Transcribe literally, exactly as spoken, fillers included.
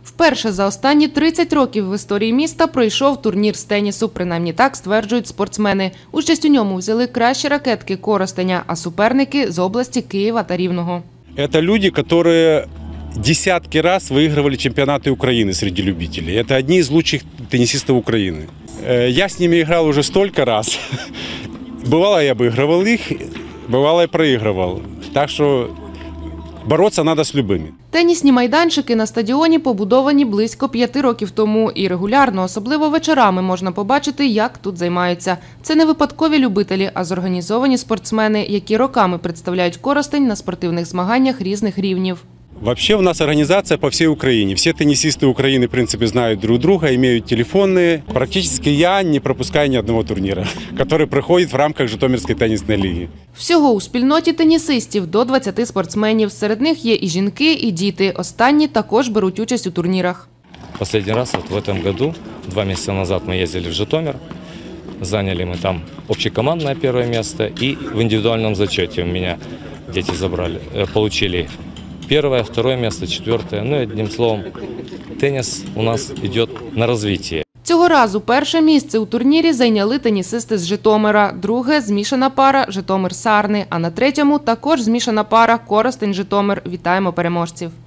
Вперше за останні тридцять років в історії міста пройшов турнір з тенісу, принаймні так стверджують спортсмени. Участь у ньому взяли кращі ракетки Коростеня, а суперники з області Києва та Рівного. Це люди, які десятки раз выигрывали чемпионаты Украины среди любителей. Это одни из лучших теннисистов Украины. Я с ними играл уже столько раз. Бывало, я обыгрывал их, бывало, я проигрывал. Так что бороться надо з любими. Тенісні майданчики на стадіоні побудовані близько п'яти років тому. І регулярно, особливо вечорами, можна побачити, як тут займаються. Це не випадкові любителі, а зорганізовані спортсмени, які роками представляють Коростень на спортивних змаганнях різних рівнів. Вообще у нас организация по всей Украине. Все теннисисты Украины, в принципе, знают друг друга, имеют телефоны. Практически я не пропускаю ни одного турнира, который проходит в рамках Житомирской теннисной лиги. Всього у спільноті тенісистів до двадцяти спортсменів. Серед них є і жінки, і діти. Останні також беруть участь у турнірах. Последний раз вот в этом году, два месяца назад, мы ездили в Житомир. Заняли мы там общекомандное первое место. И в индивидуальном зачете у меня дети забрали, получили первое, второе место, четвертое. Ну, одним словом, теннис у нас йде на розвитку. Цього разу перше місце у турнірі зайняли тенісисти з Житомира, друге – змішана пара Житомир-Сарни, а на третьому також змішана пара Коростень-Житомир. Вітаємо переможців!